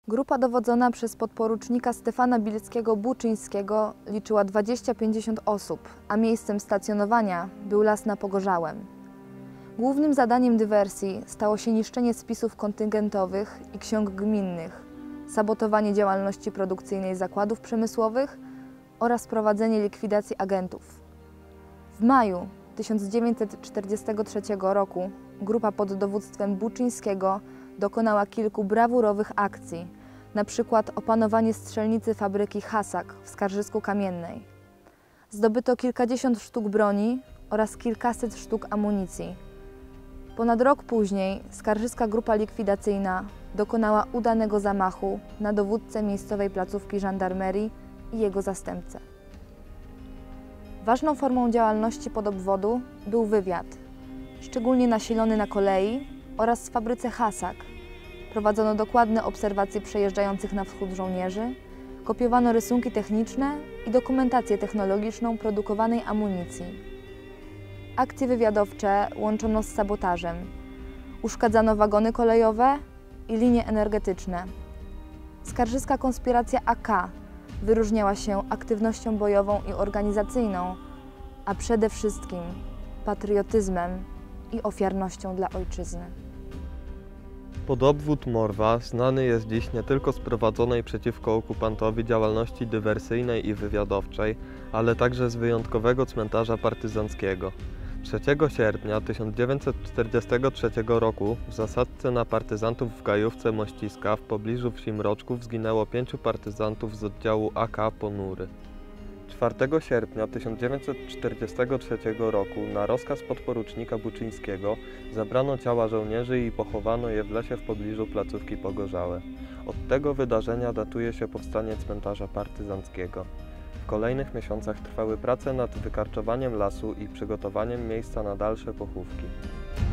Grupa dowodzona przez podporucznika Stefana Bileckiego-Buczyńskiego liczyła 20–50 osób, a miejscem stacjonowania był las na Pogorzałem. Głównym zadaniem dywersji stało się niszczenie spisów kontyngentowych i ksiąg gminnych, sabotowanie działalności produkcyjnej zakładów przemysłowych oraz prowadzenie likwidacji agentów. W maju 1943 roku grupa pod dowództwem Buczyńskiego dokonała kilku brawurowych akcji, na przykład opanowanie strzelnicy fabryki Hasak w Skarżysku-Kamiennej. Zdobyto kilkadziesiąt sztuk broni oraz kilkaset sztuk amunicji. Ponad rok później skarżyska grupa likwidacyjna dokonała udanego zamachu na dowódcę miejscowej placówki żandarmerii i jego zastępcę. Ważną formą działalności podobwodu był wywiad, szczególnie nasilony na kolei oraz w fabryce Hasak. Prowadzono dokładne obserwacje przejeżdżających na wschód żołnierzy, kopiowano rysunki techniczne i dokumentację technologiczną produkowanej amunicji. Akcje wywiadowcze łączono z sabotażem. Uszkadzano wagony kolejowe i linie energetyczne. Skarżyska konspiracja AK wyróżniała się aktywnością bojową i organizacyjną, a przede wszystkim patriotyzmem i ofiarnością dla ojczyzny. Podobwód Morwa znany jest dziś nie tylko z prowadzonej przeciwko okupantowi działalności dywersyjnej i wywiadowczej, ale także z wyjątkowego cmentarza partyzanckiego. 3 sierpnia 1943 roku w zasadce na partyzantów w Gajówce Mościska w pobliżu wsi Mroczków zginęło 5 partyzantów z oddziału AK Ponury. 4 sierpnia 1943 roku na rozkaz podporucznika Buczyńskiego zabrano ciała żołnierzy i pochowano je w lesie w pobliżu placówki Pogorzałe. Od tego wydarzenia datuje się powstanie cmentarza partyzanckiego. W kolejnych miesiącach trwały prace nad wykarczowaniem lasu i przygotowaniem miejsca na dalsze pochówki.